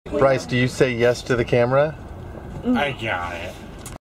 Bryce, do you say yes to the camera? I got it.